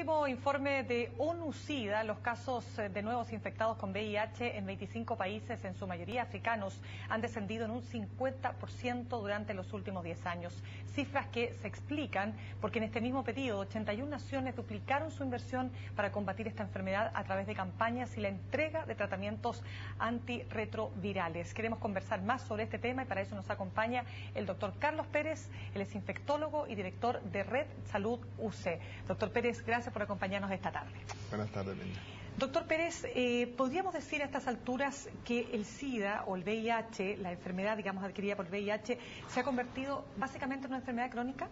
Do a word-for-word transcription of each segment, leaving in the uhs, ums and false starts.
último informe de ONU-SIDA, los casos de nuevos infectados con V I H en veinticinco países, en su mayoría africanos, han descendido en un cincuenta por ciento durante los últimos diez años. Cifras que se explican porque en este mismo periodo ochenta y una naciones duplicaron su inversión para combatir esta enfermedad a través de campañas y la entrega de tratamientos antirretrovirales. Queremos conversar más sobre este tema y para eso nos acompaña el doctor Carlos Pérez, él es infectólogo y director de Red Salud U C. Doctor Pérez, gracias por acompañarnos esta tarde. Buenas tardes, Linda. Doctor Pérez, eh, ¿podríamos decir a estas alturas que el SIDA o el V I H, la enfermedad, digamos, adquirida por V I H, se ha convertido básicamente en una enfermedad crónica?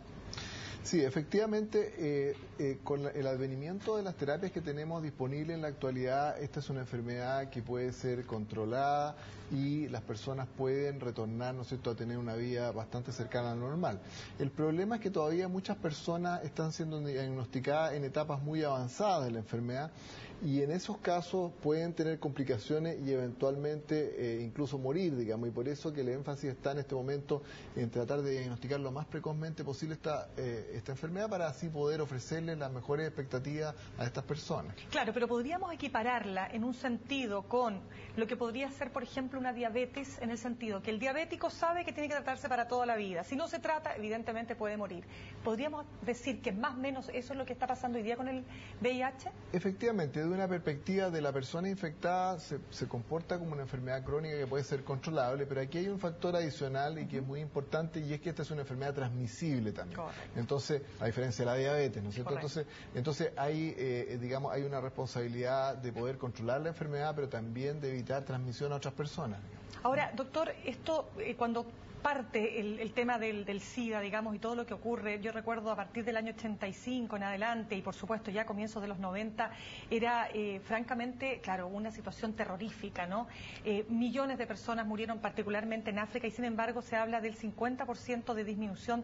Sí, efectivamente, eh, eh, con la, el advenimiento de las terapias que tenemos disponibles en la actualidad, esta es una enfermedad que puede ser controlada y las personas pueden retornar, ¿no es cierto?, a tener una vida bastante cercana a lo normal. El problema es que todavía muchas personas están siendo diagnosticadas en etapas muy avanzadas de la enfermedad y en esos casos pueden tener complicaciones y eventualmente eh, incluso morir, digamos, y por eso que el énfasis está en este momento en tratar de diagnosticar lo más precozmente posible esta eh, esta enfermedad para así poder ofrecerle las mejores expectativas a estas personas. Claro, pero podríamos equipararla en un sentido con lo que podría ser, por ejemplo, una diabetes, en el sentido que el diabético sabe que tiene que tratarse para toda la vida. Si no se trata, evidentemente puede morir. ¿Podríamos decir que más o menos eso es lo que está pasando hoy día con el V I H? Efectivamente, desde una perspectiva de la persona infectada se, se comporta como una enfermedad crónica que puede ser controlable, pero aquí hay un factor adicional y que es muy importante y es que esta es una enfermedad transmisible también. Correcto. Entonces, a diferencia de la diabetes, ¿no es cierto? Entonces, entonces hay, eh, digamos, hay una responsabilidad de poder controlar la enfermedad, pero también de evitar transmisión a otras personas. Ahora, doctor, esto eh, cuando parte el, el tema del, del SIDA, digamos, y todo lo que ocurre, yo recuerdo a partir del año ochenta y cinco en adelante, y por supuesto ya a comienzos de los noventa, era eh, francamente, claro, una situación terrorífica, ¿no? Eh, millones de personas murieron particularmente en África y sin embargo se habla del cincuenta por ciento de disminución.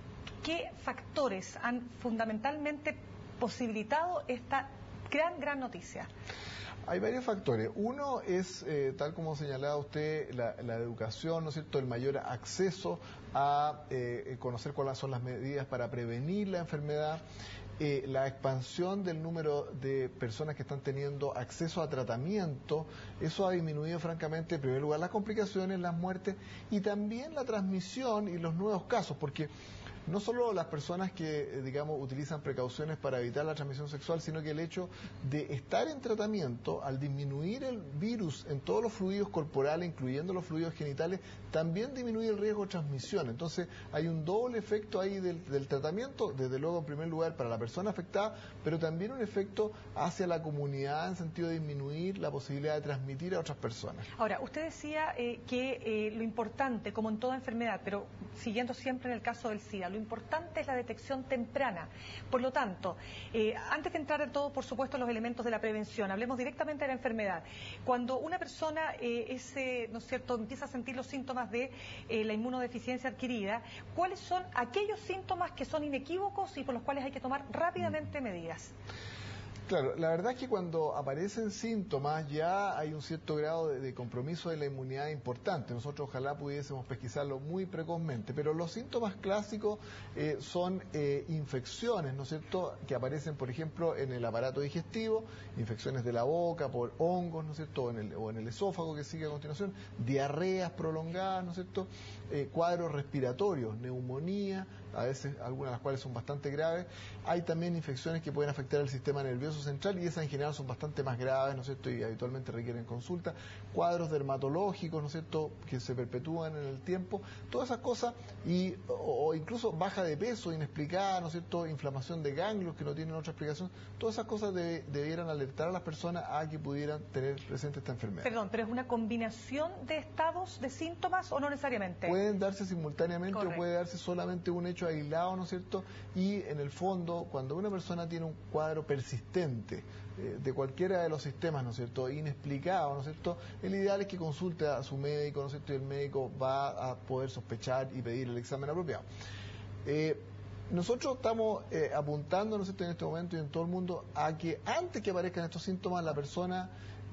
¿Qué factores han fundamentalmente posibilitado esta gran, gran noticia? Hay varios factores. Uno es, eh, tal como señalaba usted, la, la educación, ¿no es cierto?, el mayor acceso a eh, conocer cuáles son las medidas para prevenir la enfermedad, eh, la expansión del número de personas que están teniendo acceso a tratamiento. Eso ha disminuido francamente, en primer lugar, las complicaciones, las muertes y también la transmisión y los nuevos casos, porque no solo las personas que, digamos, utilizan precauciones para evitar la transmisión sexual, sino que el hecho de estar en tratamiento, al disminuir el virus en todos los fluidos corporales, incluyendo los fluidos genitales, también disminuye el riesgo de transmisión. Entonces, hay un doble efecto ahí del, del tratamiento, desde luego, en primer lugar, para la persona afectada, pero también un efecto hacia la comunidad en sentido de disminuir la posibilidad de transmitir a otras personas. Ahora, usted decía eh, que eh, lo importante, como en toda enfermedad, pero siguiendo siempre en el caso del SIDA, lo importante es la detección temprana. Por lo tanto, eh, antes de entrar en todo, por supuesto, los elementos de la prevención, hablemos directamente de la enfermedad. Cuando una persona, eh, es, eh, ¿no es cierto?, empieza a sentir los síntomas de eh, la inmunodeficiencia adquirida, ¿cuáles son aquellos síntomas que son inequívocos y por los cuales hay que tomar rápidamente medidas? Claro, la verdad es que cuando aparecen síntomas ya hay un cierto grado de, de compromiso de la inmunidad importante. Nosotros ojalá pudiésemos pesquisarlo muy precozmente, pero los síntomas clásicos eh, son eh, infecciones, ¿no es cierto?, que aparecen, por ejemplo, en el aparato digestivo, infecciones de la boca por hongos, ¿no es cierto?, o en el, o en el esófago que sigue a continuación, diarreas prolongadas, ¿no es cierto?, eh, cuadros respiratorios, neumonía, a veces algunas de las cuales son bastante graves. Hay también infecciones que pueden afectar el sistema nervioso central y esas en general son bastante más graves, ¿no es cierto?, y habitualmente requieren consulta. Cuadros dermatológicos, ¿no es cierto?, que se perpetúan en el tiempo, todas esas cosas, y o, o incluso baja de peso inexplicada, ¿no es cierto?, inflamación de ganglios que no tienen otra explicación. Todas esas cosas de, debieran alertar a las personas a que pudieran tener presente esta enfermedad. Perdón, ¿pero es una combinación de estados, de síntomas o no necesariamente? Pueden darse simultáneamente. Correcto. O puede darse solamente un hecho aislado, ¿no es cierto?, y en el fondo, cuando una persona tiene un cuadro persistente eh, de cualquiera de los sistemas, ¿no es cierto?, inexplicado, ¿no es cierto?, el ideal es que consulte a su médico, ¿no es cierto?, y el médico va a poder sospechar y pedir el examen apropiado. Eh, Nosotros estamos eh, apuntando, ¿no es cierto?, en este momento y en todo el mundo a que antes que aparezcan estos síntomas la persona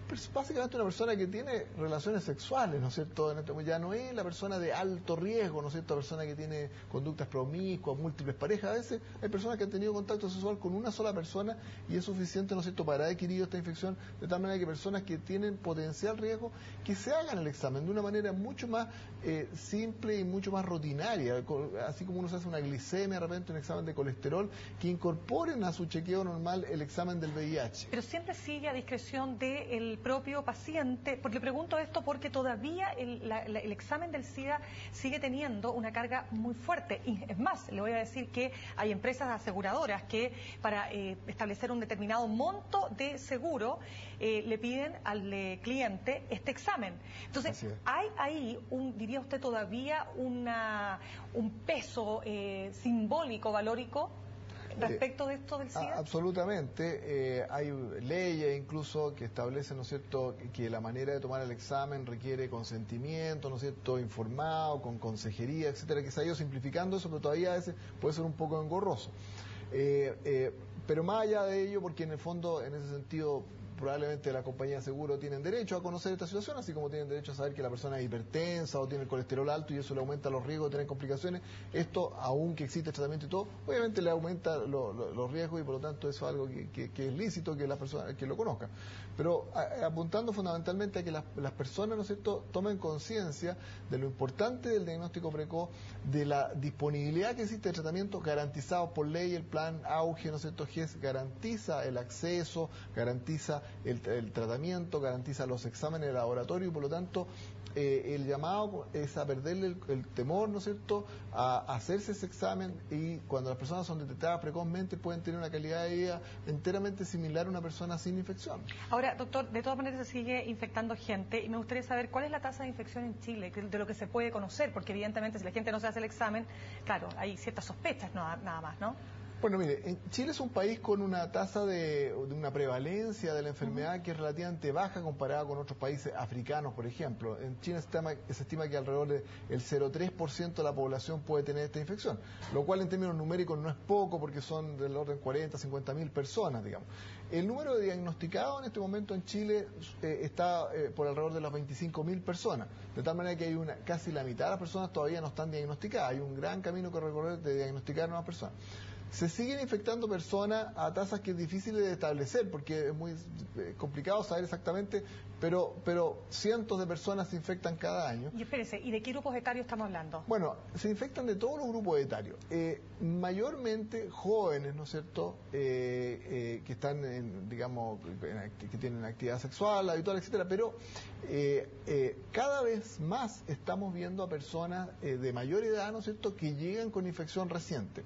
básicamente una persona que tiene relaciones sexuales, ¿no es cierto? Ya no es la persona de alto riesgo, ¿no es cierto? La persona que tiene conductas promiscuas, múltiples parejas. A veces hay personas que han tenido contacto sexual con una sola persona y es suficiente, ¿no es cierto?, para haber adquirido esta infección, de tal manera que personas que tienen potencial riesgo, que se hagan el examen de una manera mucho más eh, simple y mucho más rutinaria, así como uno se hace una glicemia, de repente un examen de colesterol, que incorporen a su chequeo normal el examen del V I H. Pero siempre sigue a discreción del propio paciente, porque le pregunto esto porque todavía el, la, la, el examen del SIDA sigue teniendo una carga muy fuerte. Y es más, le voy a decir que hay empresas aseguradoras que para eh, establecer un determinado monto de seguro eh, le piden al eh, cliente este examen. Entonces, hay ahí, un, diría usted, todavía una, un peso eh, simbólico, valórico, respecto de esto del SIDA. Absolutamente. Eh, hay leyes incluso que establecen, ¿no es cierto?, que la manera de tomar el examen requiere consentimiento, ¿no es cierto?, informado, con consejería, etcétera, que se ha ido simplificando eso, pero todavía a veces puede ser un poco engorroso. Eh, eh, pero más allá de ello, porque en el fondo, en ese sentido, probablemente la compañía de seguro tienen derecho a conocer esta situación, así como tienen derecho a saber que la persona es hipertensa o tiene el colesterol alto y eso le aumenta los riesgos de tener complicaciones. Esto, aunque existe tratamiento y todo, obviamente le aumenta lo, lo, los riesgos y por lo tanto eso es algo que, que, que es lícito que las personas que lo conozcan. Pero a, apuntando fundamentalmente a que las, las personas, ¿no es cierto?, tomen conciencia de lo importante del diagnóstico precoz, de la disponibilidad que existe de tratamiento garantizado por ley. El plan AUGE, ¿no es cierto?, G E S garantiza el acceso, garantiza El, el tratamiento, garantiza los exámenes de laboratorio y por lo tanto eh, el llamado es a perderle el, el temor, ¿no es cierto?, a, a hacerse ese examen, y cuando las personas son detectadas precozmente pueden tener una calidad de vida enteramente similar a una persona sin infección. Ahora, doctor, de todas maneras se sigue infectando gente y me gustaría saber cuál es la tasa de infección en Chile, de lo que se puede conocer, porque evidentemente si la gente no se hace el examen, claro, hay ciertas sospechas, no, nada más, ¿no? Bueno, mire, en Chile es un país con una tasa de, de una prevalencia de la enfermedad uh-huh. que es relativamente baja comparada con otros países africanos, por ejemplo. En China se estima, se estima que alrededor del cero coma tres por ciento de la población puede tener esta infección, lo cual en términos numéricos no es poco porque son del orden cuarenta, cincuenta mil personas, digamos. El número de diagnosticados en este momento en Chile eh, está eh, por alrededor de las veinticinco mil personas, de tal manera que hay una casi la mitad de las personas todavía no están diagnosticadas. Hay un gran camino que recorrer de diagnosticar a nuevas personas. Se siguen infectando personas a tasas que es difícil de establecer porque es muy complicado saber exactamente, pero pero cientos de personas se infectan cada año. Y espérese, ¿y de qué grupos etarios estamos hablando? Bueno, se infectan de todos los grupos etarios, eh, mayormente jóvenes, ¿no es cierto?, eh, eh, que están, en, digamos, en, que tienen actividad sexual habitual, etcétera, pero eh, eh, cada vez más estamos viendo a personas eh, de mayor edad, ¿no es cierto?, que llegan con infección reciente.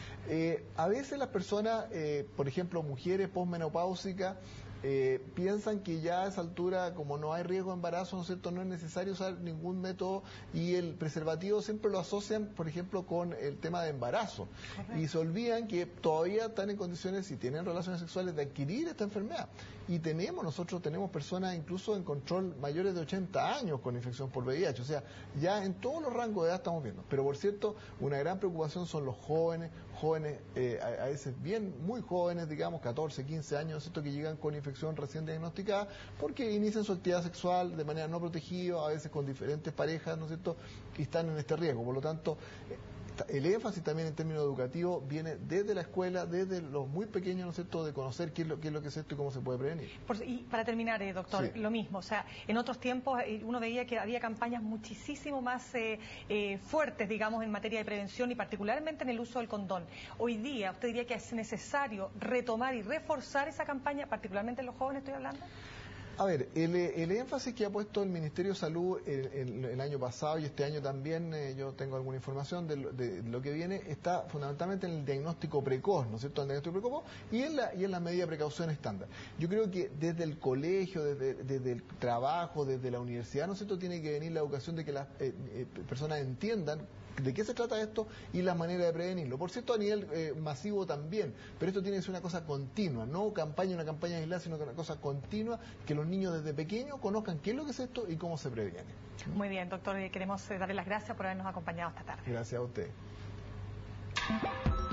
Eh, a veces las personas, eh, por ejemplo, mujeres posmenopáusicas, eh, piensan que ya a esa altura, como no hay riesgo de embarazo, ¿no es cierto?, no es necesario usar ningún método y el preservativo siempre lo asocian, por ejemplo, con el tema de embarazo. Correcto. Y se olvidan que todavía están en condiciones, si tienen relaciones sexuales, de adquirir esta enfermedad. Y tenemos, nosotros tenemos personas incluso en control mayores de ochenta años con infección por V I H, o sea, ya en todos los rangos de edad estamos viendo. Pero por cierto, una gran preocupación son los jóvenes, jóvenes, eh, a, a veces bien, muy jóvenes, digamos, catorce, quince años, ¿cierto?, que llegan con infección recién diagnosticada, porque inician su actividad sexual de manera no protegida, a veces con diferentes parejas, ¿no es cierto?, que están en este riesgo. Por lo tanto, el énfasis también en términos educativos viene desde la escuela, desde los muy pequeños, ¿no es cierto?, de conocer qué es lo, qué es lo que es esto y cómo se puede prevenir. Por, y para terminar, eh, doctor, sí. Lo mismo, o sea, en otros tiempos eh, uno veía que había campañas muchísimo más eh, eh, fuertes, digamos, en materia de prevención y particularmente en el uso del condón. Hoy día, ¿usted diría que es necesario retomar y reforzar esa campaña, particularmente en los jóvenes, estoy hablando? A ver, el, el énfasis que ha puesto el Ministerio de Salud el, el, el año pasado y este año también, eh, yo tengo alguna información de lo, de lo que viene, está fundamentalmente en el diagnóstico precoz, ¿no es cierto?, el diagnóstico precoz y en la, y en la medida de precaución estándar. Yo creo que desde el colegio, desde, desde el trabajo, desde la universidad, ¿no es cierto?, tiene que venir la educación de que las eh, eh, personas entiendan de qué se trata esto y la manera de prevenirlo. Por cierto, a nivel eh, masivo también, pero esto tiene que ser una cosa continua, no campaña, una campaña aislada, sino que una cosa continua, que los niños desde pequeños conozcan qué es lo que es esto y cómo se previene. Muy bien, doctor, queremos darle las gracias por habernos acompañado esta tarde. Gracias a usted.